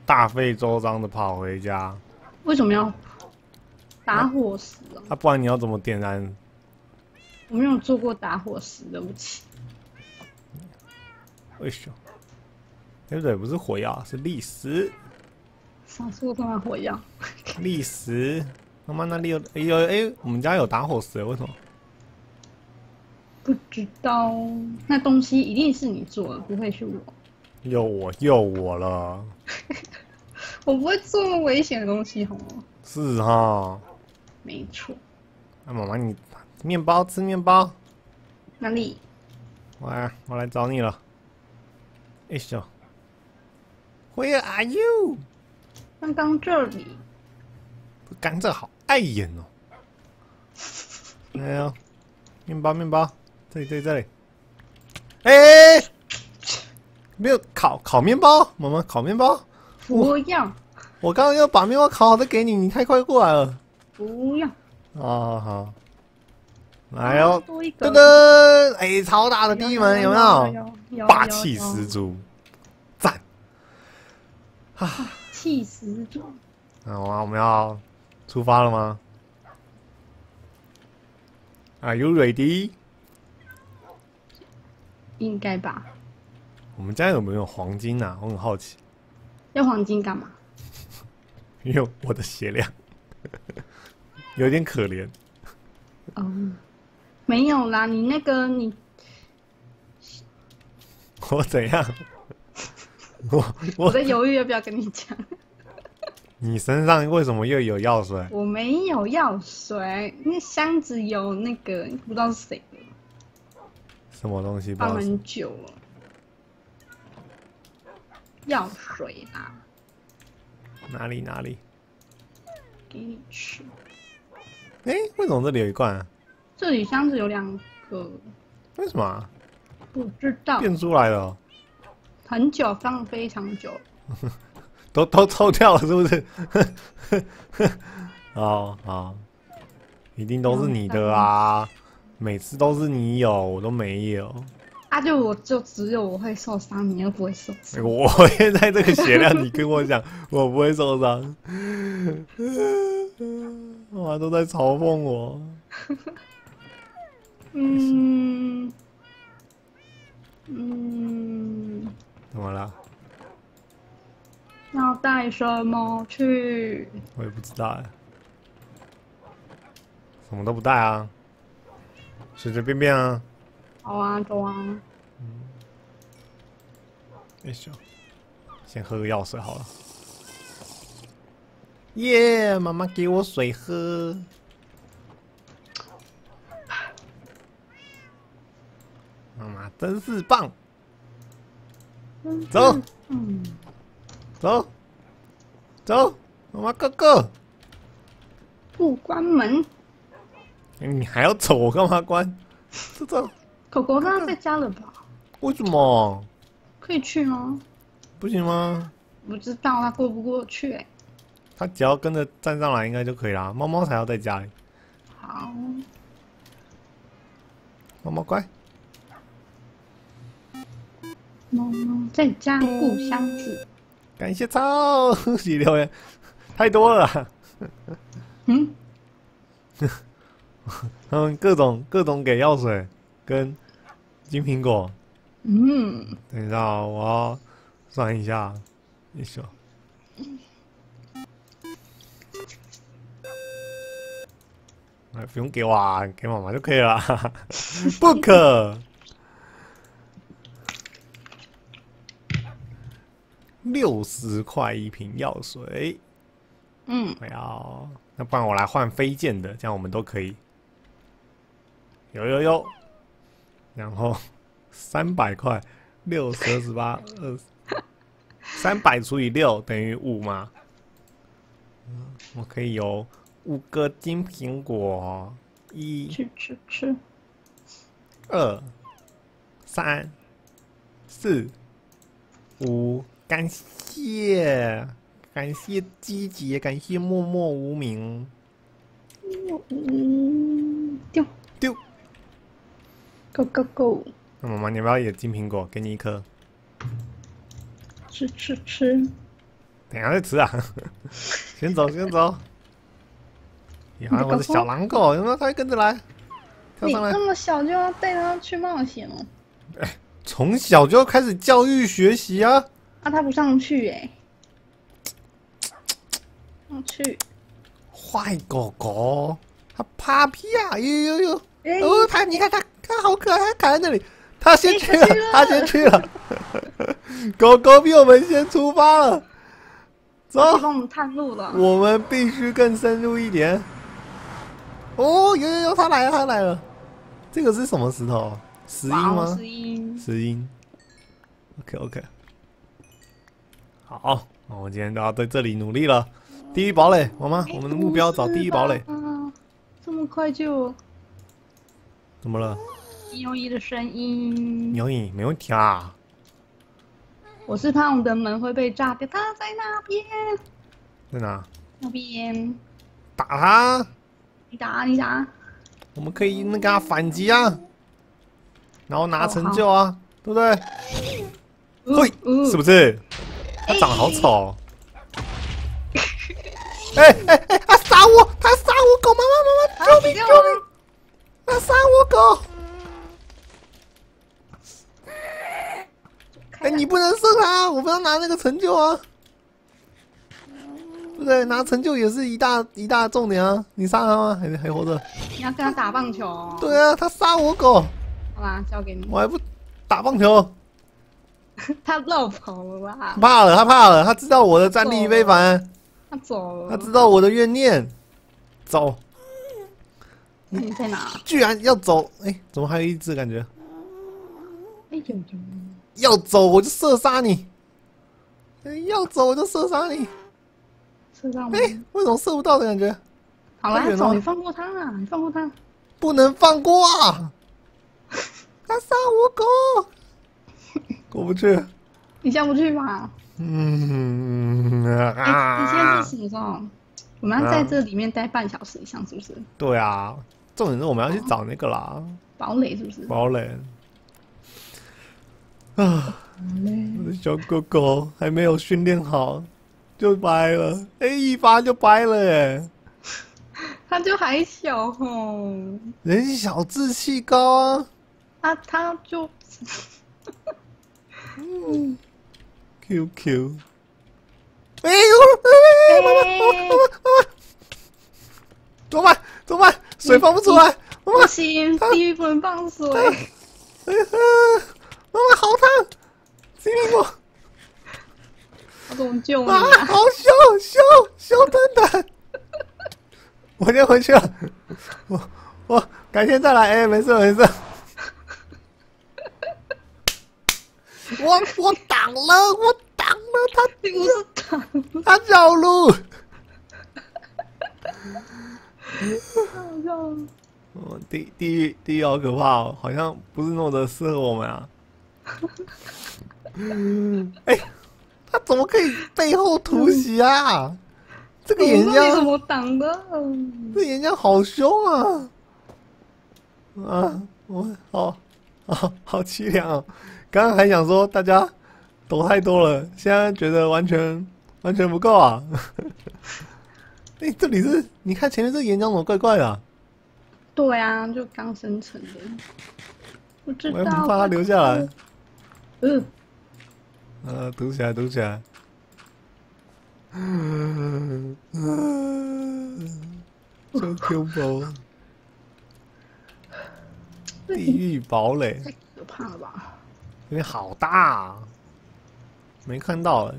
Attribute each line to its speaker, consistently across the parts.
Speaker 1: 大费周章的跑回家。
Speaker 2: 为什么要打火石啊？
Speaker 1: 啊，不然你要怎么点燃？
Speaker 2: 我没有做过打火石，对不起。
Speaker 1: 为什么？对不对？不是火药，是砾石。
Speaker 2: 上次我干嘛火药？
Speaker 1: 砾石。妈妈那里有我们家有打火石，为什么？
Speaker 2: 不知道，那东西一定是你做的，不会是我。
Speaker 1: 又我了。
Speaker 2: 我不会做那么危险的东西，好吗？
Speaker 1: 是哈。
Speaker 2: 没错。
Speaker 1: 那妈妈，你面包吃面包。
Speaker 2: 哪里？
Speaker 1: 我来找你了。哎呦 ，Where are you？
Speaker 2: 刚刚这里。
Speaker 1: 甘蔗好碍眼哦。哎呦，面包，这里。哎、没有烤面包，妈妈烤面包。
Speaker 2: 不要。
Speaker 1: 我刚刚要把面包烤好再给你，你太快过来了。
Speaker 2: 不要。
Speaker 1: 哦，好。来哦，
Speaker 2: 多一个。
Speaker 1: 噔噔，哎，超大的地门有没有？霸气十足，赞！
Speaker 2: 啊，气十足。
Speaker 1: 好啊，我们要出发了吗 ？Are you ready？
Speaker 2: 应该吧。
Speaker 1: 我们家有没有黄金啊？我很好奇。
Speaker 2: 要黄金干嘛？
Speaker 1: 因为我的血量有点可怜。
Speaker 2: 没有啦，你那个你，
Speaker 1: 我怎样？
Speaker 2: 我在犹豫要不要跟你讲。
Speaker 1: 你身上为什么又有药水？
Speaker 2: 我没有药水，那箱子有那个不知道是谁的，
Speaker 1: 什么东西？
Speaker 2: 放很久了。药水啦。
Speaker 1: 哪里？
Speaker 2: 给你吃。
Speaker 1: 哎，为什么这里有一罐啊？
Speaker 2: 这里箱子有2个。
Speaker 1: 为什么啊？
Speaker 2: 不知道。
Speaker 1: 变出来了。
Speaker 2: 很久，放非常久。
Speaker 1: 都抽掉了是不是？好，一定都是你的啊！每次都是你有，我都没有。
Speaker 2: 啊，就只有我会受伤，你又不会受伤。
Speaker 1: 我现在这个血量，你跟我讲，我不会受伤。哇，都在嘲讽我。怎么了？
Speaker 2: 要带什么去？
Speaker 1: 我也不知道哎，什么都不带啊，随随便便啊。
Speaker 2: 好啊，走啊。
Speaker 1: 先喝个药水好了。耶，妈妈给我水喝。妈妈真是棒。走。走，妈妈go。
Speaker 2: 不关门。
Speaker 1: 你还要走？我干嘛关？走。
Speaker 2: 狗狗刚刚在家了吧？
Speaker 1: 为什么？
Speaker 2: 可以去吗？
Speaker 1: 不行吗？
Speaker 2: 不知道它过不过去欸。
Speaker 1: 它只要跟着站上来应该就可以啦。猫猫才要在家里。
Speaker 2: 好。
Speaker 1: 猫猫乖。
Speaker 2: 猫猫在家顾箱子。
Speaker 1: 感谢超喜留言，太多了啦。他们各种给药水跟金苹果。等一下哦，我要算一下。哎，不用给我啊，给妈妈就可以了。不可。60块一瓶药水。我要，那不然我来换飞剑的，这样我们都可以。有。然后300块，6、10、18、20，300除以6等于5嘛。我可以有5个金苹果，1、
Speaker 2: 吃。
Speaker 1: 2、3、4、5。感谢积极，感谢默默无名。丢。
Speaker 2: Go。
Speaker 1: 那妈妈，你要不要也金苹果？给你1颗。
Speaker 2: 吃。
Speaker 1: 等一下再吃啊！先走，先走。呀，我的小狼狗有没有？它会跟着来，跳
Speaker 2: 你
Speaker 1: 上来。
Speaker 2: 那么小就要带它去冒险哦？
Speaker 1: 从小就要开始教育学习啊！
Speaker 2: 啊，它不上去哎、上去。
Speaker 1: 坏狗狗，它趴屁啊！呦！
Speaker 2: 哎、
Speaker 1: 哦，它你看它好可爱，它卡在那里。它先去了，它先去了。狗狗比我们先出发了。走，
Speaker 2: 帮我们探路了。
Speaker 1: 我们必须更深入一点。哦，有，它来了，它来了。这个是什么石头？石英吗？
Speaker 2: 石英。
Speaker 1: 石英。OK。好，那我们今天都要对这里努力了。第一堡垒，好吗？我们的目标找第一堡垒。
Speaker 2: 啊，这么快就？
Speaker 1: 怎么了？
Speaker 2: 牛一的声音。
Speaker 1: 牛影没问题啊。
Speaker 2: 我是怕我们的门会被炸掉，它在那边。
Speaker 1: 在哪？
Speaker 2: 那边。
Speaker 1: 打他！
Speaker 2: 你打。
Speaker 1: 我们可以那个反击啊，然后拿成就啊，对不对？嘿，是不是？他长得好丑。他杀我！他杀我狗！妈妈！救命！他杀我狗！你不能射他，我们要拿那个成就啊，对不对？拿成就也是一大重点啊！你杀他吗？还活着？
Speaker 2: 你要跟他打棒球哦。
Speaker 1: 对啊，他杀我狗。
Speaker 2: 好吧，交给你。
Speaker 1: 我还不打棒球。
Speaker 2: 他绕跑了吧？
Speaker 1: 他怕了，他知道我的战力非凡。
Speaker 2: 他走了。
Speaker 1: 他知道我的怨念。走。
Speaker 2: 你在哪？
Speaker 1: 居然要走！怎么还有一只感觉？
Speaker 2: 有。
Speaker 1: 要走我就射杀你！要走我就射杀你！
Speaker 2: 射到吗？
Speaker 1: 为什么射不到的感觉？
Speaker 2: 好了，走，你放过他啊！你放过他。
Speaker 1: 不能放过啊！他杀我狗！过不去。
Speaker 2: 你下不去吧？你现在是什么时候？我们要在这里面待半小时以上，是不是？
Speaker 1: 对啊，重点是我们要去找那个啦。
Speaker 2: 堡垒是不是？
Speaker 1: 堡垒。啊！我的小狗狗还没有训练好，就掰了。一发就掰了耶！
Speaker 2: 他就还小吼。
Speaker 1: 人小志气高啊！
Speaker 2: 他就
Speaker 1: QQ。怎么办？水放不出来。
Speaker 2: 不行，地狱不能放水。
Speaker 1: 妈妈好烫，救命我！
Speaker 2: 我怎么救你
Speaker 1: 啊？好羞等等，我先回去了，我改天再来。没事。我挡了他，
Speaker 2: 你不是挡，
Speaker 1: 他绕路。地狱好可怕哦，好像不是那么的适合我们啊。他怎么可以背后突袭啊？这个岩浆
Speaker 2: 怎么挡的？
Speaker 1: 这岩浆好凶啊！我好凄凉哦。刚刚还想说大家抖太多了，现在觉得完全不够啊！这里是你看前面这岩浆怎么怪怪的啊？
Speaker 2: 对啊，就刚生成的。我知道。
Speaker 1: 我也不怕它留下来。读起来。就 Q 包。地狱堡垒。
Speaker 2: 太可怕了吧！
Speaker 1: 因为好大，没看到。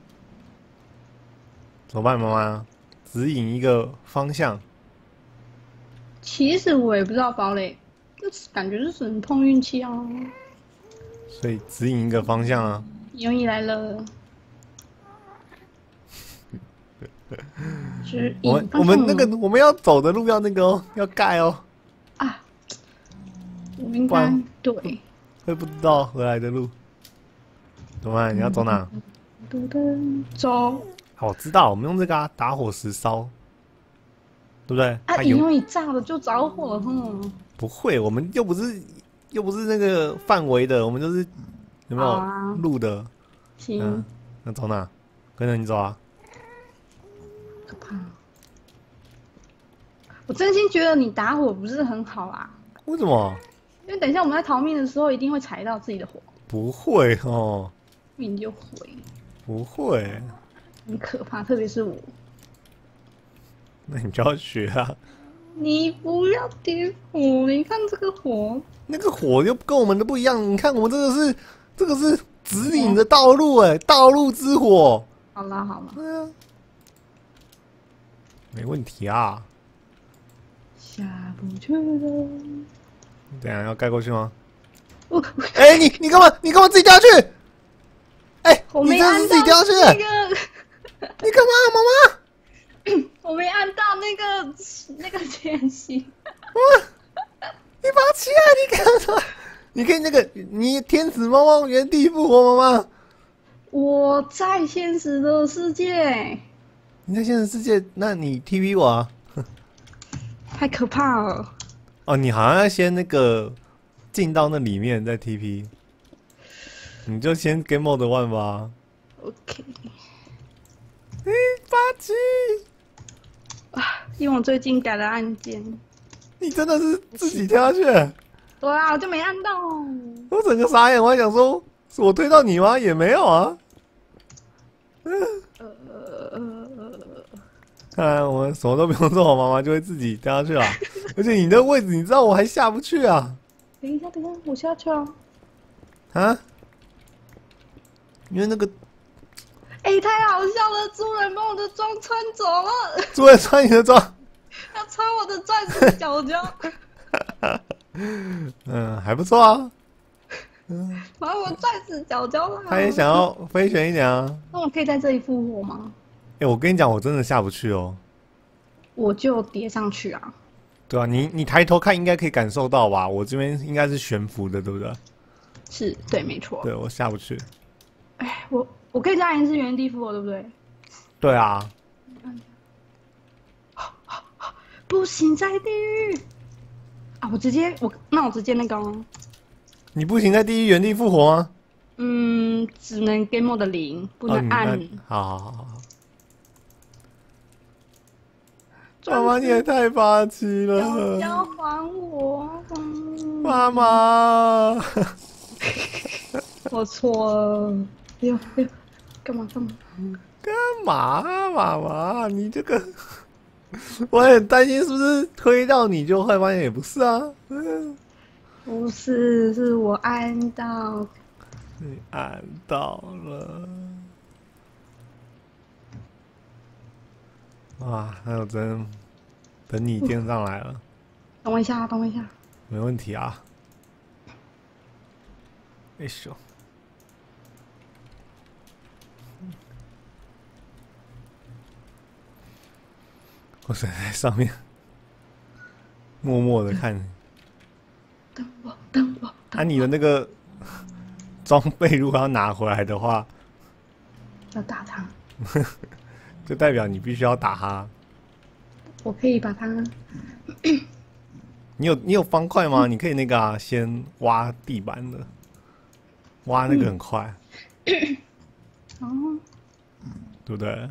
Speaker 1: 怎么办，妈妈？指引一个方向。
Speaker 2: 其实我也不知道堡垒，就是感觉就是很碰运气啊。
Speaker 1: 所以指引一个方向啊。
Speaker 2: 游艺来了。
Speaker 1: 我们那个我们要走的路要那个哦，要盖哦。
Speaker 2: 啊，我应该对。
Speaker 1: 会不知道回来的路。怎么办？你要走哪？
Speaker 2: 走。
Speaker 1: 好，我知道，我们用这个打火石烧，对不对？
Speaker 2: 游艺炸了就着火了。
Speaker 1: 不会，我们又不是那个范围的，我们就是有没有路的？
Speaker 2: 行。
Speaker 1: 那走哪？跟着你走啊。
Speaker 2: 可怕。我真心觉得你打火不是很好啦。
Speaker 1: 为什么？
Speaker 2: 因为等一下我们在逃命的时候，一定会踩到自己的火。
Speaker 1: 不会哦，
Speaker 2: 命就毁。
Speaker 1: 不会，
Speaker 2: 很可怕，特别是我。
Speaker 1: 那你就要学啊。
Speaker 2: 你不要点火，你看这个火，
Speaker 1: 那个火又跟我们的不一样。你看我们这个是指引的道路哎，道路之火。
Speaker 2: 好啦好啦，
Speaker 1: 对啊，没问题啊。
Speaker 2: 下不去了。
Speaker 1: 等一下要盖过去吗？
Speaker 2: 哎，
Speaker 1: 你干嘛？你干嘛自己掉下去？哎，
Speaker 2: 我
Speaker 1: 你
Speaker 2: 没按到
Speaker 1: 真的是自己掉下去
Speaker 2: 那个，
Speaker 1: 你干嘛，妈妈？
Speaker 2: 我没按到那个键息。
Speaker 1: 你把它起来！你干什么？你可以你天使猫猫原地复活妈妈。
Speaker 2: 我在现实的世界。
Speaker 1: 你在现实世界，那你 TP 我啊？
Speaker 2: 太可怕了。
Speaker 1: 哦，你好像要先进到那里面再 TP， 你就先 Game Mode 1吧。
Speaker 2: OK。
Speaker 1: 巴基，
Speaker 2: 因为我最近改了按键。
Speaker 1: 你真的是自己跳下去？
Speaker 2: 对啊，我就没按到。
Speaker 1: 我整个傻眼，我还想说，是我推到你吗？也没有啊。看来我们什么都不用做，我妈妈就会自己掉下去了。而且你那位置，你知道我还下不去啊。
Speaker 2: 等一下，我下去啊。
Speaker 1: 啊？因为那个，
Speaker 2: 太好笑了！主人把我的妆穿走了。
Speaker 1: 主人穿你的妆，
Speaker 2: 要穿我的钻石脚脚。
Speaker 1: 还不错啊。
Speaker 2: 把我钻石脚脚啦。
Speaker 1: 他也想要飞旋一点啊。
Speaker 2: 那我可以在这里复活吗？
Speaker 1: 我跟你讲，我真的下不去哦。
Speaker 2: 我就叠上去啊。
Speaker 1: 对啊，你抬头看应该可以感受到吧？我这边应该是悬浮的，对不对？
Speaker 2: 是对，没错。
Speaker 1: 对，我下不去。
Speaker 2: 我可以加一次原地复活，对不对？
Speaker 1: 对啊。
Speaker 2: 不行，在地狱啊！我直接那个哦。
Speaker 1: 你不行在地狱原地复活吗？
Speaker 2: 只能 Game Mode 0，不能按。
Speaker 1: 好。妈妈，你也太霸气了！
Speaker 2: 要还我，
Speaker 1: 妈妈，
Speaker 2: 我错了。哎呦，干嘛？
Speaker 1: 干嘛，妈妈？你这个，我很担心是不是推到你就会发现也不是啊。
Speaker 2: 不是，是我按到。
Speaker 1: 你按到了。哇，那我真等你垫上来了。
Speaker 2: 等我一下。
Speaker 1: 没问题啊。哎呦，我只能在上面默默的看。
Speaker 2: 等我。
Speaker 1: 你的那个装备如果要拿回来的话，
Speaker 2: 要打他。
Speaker 1: 就代表你必须要打他。
Speaker 2: 我可以把它。
Speaker 1: 你有方块吗？你可以先挖地板的，挖那个很快。
Speaker 2: 哦。
Speaker 1: 对不对？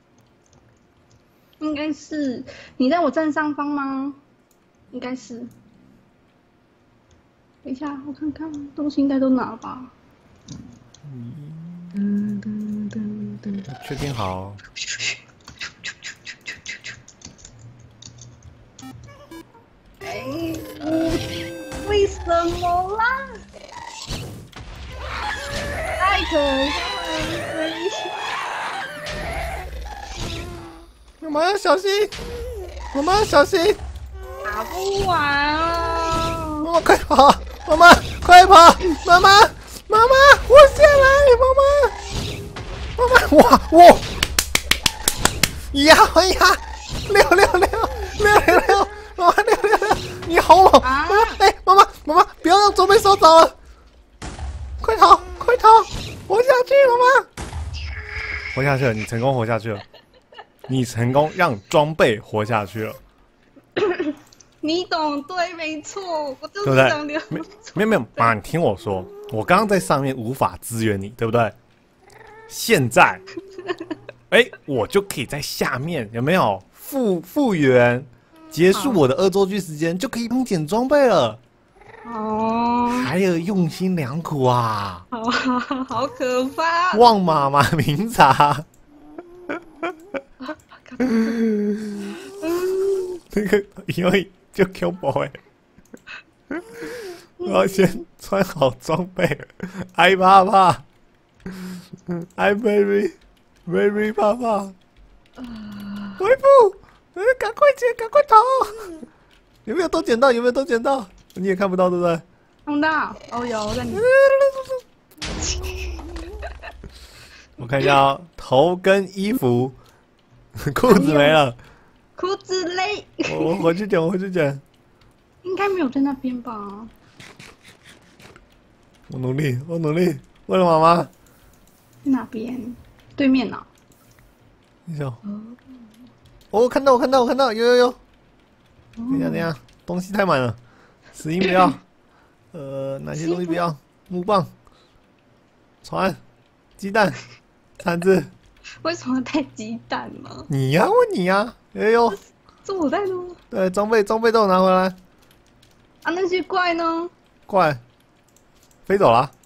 Speaker 2: 应该是你在我正上方吗？应该是。等一下，我看看东西应该都拿了吧。
Speaker 1: 确定好。
Speaker 2: 为什么啦？太可怕了！
Speaker 1: 妈妈要小心，妈妈要小心。
Speaker 2: 打不完啊！
Speaker 1: 妈妈快跑！妈妈快跑！妈妈，我下来！妈妈，哇！呀！666，妈妈666，你好猛！妈妈，不要让装备烧着了！快逃！活下去，妈妈！活下去了，你成功活下去了，你成功让装备活下去了。
Speaker 2: 你懂对，没错，我就是
Speaker 1: 对
Speaker 2: 想留。
Speaker 1: 没有，妈，你听我说，我刚刚在上面无法支援你，对不对？现在哎，我就可以在下面有没有复原，结束我的恶作剧时间，就可以帮捡装备了。
Speaker 2: 哦，
Speaker 1: 还有用心良苦啊！
Speaker 2: 好可怕！
Speaker 1: 望妈妈明察。那个以后就 Q 宝哎，我要先穿好装备，害怕怕，I very very 怕怕。恢复，赶快捡，赶快逃！有没有都捡到？有没有都捡到？你也看不到对不对？
Speaker 2: 看不到，哦有，我在你。
Speaker 1: 我看一下哦，头跟衣服，裤子没了。
Speaker 2: 裤子嘞。
Speaker 1: 我回去捡，我回去捡。
Speaker 2: 应该没有在那边吧？
Speaker 1: 我努力，我努力，为了妈妈。
Speaker 2: 在哪边？对面呢？
Speaker 1: 你笑。哦，看到，我看到，我看到，有。等一下，等一下，东西太满了，石英不要。哪些东西不要？木棒、船、鸡蛋、铲子。
Speaker 2: 为什么带鸡蛋呢？
Speaker 1: 你呀，问你呀。哎呦，
Speaker 2: 这我带的吗？
Speaker 1: 对，装备都有拿回来。
Speaker 2: 啊，那些怪呢？
Speaker 1: 怪飞走了。